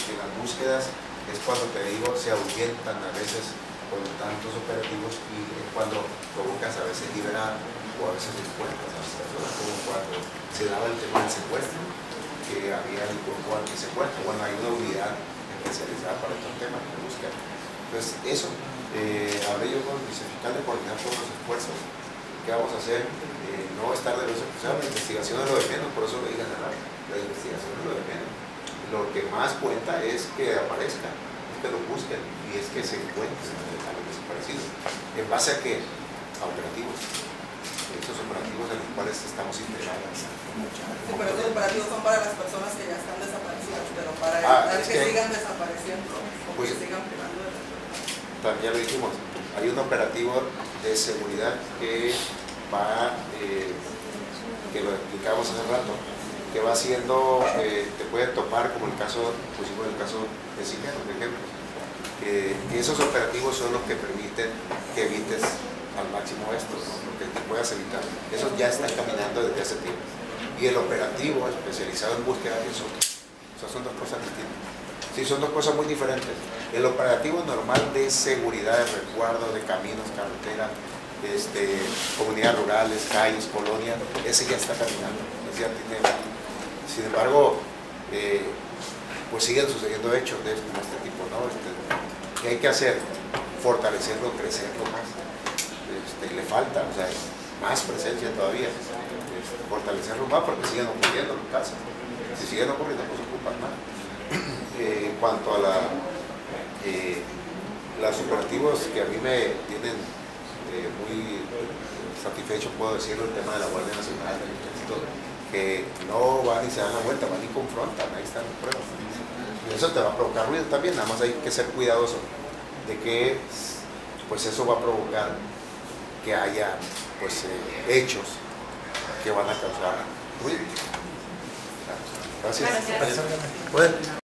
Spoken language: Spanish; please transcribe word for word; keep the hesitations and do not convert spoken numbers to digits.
porque las búsquedas es cuando te digo, se ahuyentan a veces con tantos operativos y es cuando provocas a veces liberar o a veces encuentras a las personas, como cuando se daba el tema del secuestro, que había el grupo antisecuestro. Bueno, hay una unidad especializada para estos temas de búsqueda. Entonces, eso, eh, hablé yo con el vicefiscal de coordinar todos los esfuerzos. ¿Qué vamos a hacer? Eh, no estar de los acusados, la investigación es lo de menos, por eso lo digan a la, la investigación es lo de menos. Lo que más cuenta es que aparezcan, es que lo busquen y es que se encuentren a los desaparecidos. ¿En base a qué? A operativos. Esos operativos en los cuales estamos integrados. Sí, pero esos operativos son para las personas que ya están desaparecidas, pero para ah, evitar que, que sigan desapareciendo o pues, que sigan privando de la libertad. También ya lo dijimos, hay un operativo de seguridad que va, eh, que lo explicamos hace rato, que va haciendo, eh, te puede topar como el caso, pusimos el caso de Sigeno, por ejemplo. Eh, esos operativos son los que permiten que evites al máximo esto, ¿no? Lo que te puedas evitar. Esos ya están caminando desde hace tiempo. Y el operativo especializado en búsqueda es otro. O sea, son dos cosas distintas. Sí, son dos cosas muy diferentes. El operativo normal de seguridad, de resguardo de caminos, carreteras, este, comunidades rurales, calles, colonias, ese ya está caminando. Ese ya tiene... Sin embargo, eh, pues siguen sucediendo hechos de este, de este tipo, ¿no? Este, ¿qué hay que hacer? Fortalecerlo, crecerlo más. Este, le falta, o sea, más presencia todavía. Este, fortalecerlo más porque siguen ocurriendo los casos. Si siguen ocurriendo, pues ocupan más. Eh, en cuanto a la, eh, los operativos que a mí me tienen eh, muy satisfecho, puedo decirlo, el tema de la Guardia Nacional, del Ejército, que no van y se dan la vuelta, van y confrontan, ahí están las pruebas. Y eso te va a provocar ruido también, nada más hay que ser cuidadoso de que pues eso va a provocar que haya pues eh, hechos que van a causar ruido. Gracias. Gracias. Bueno.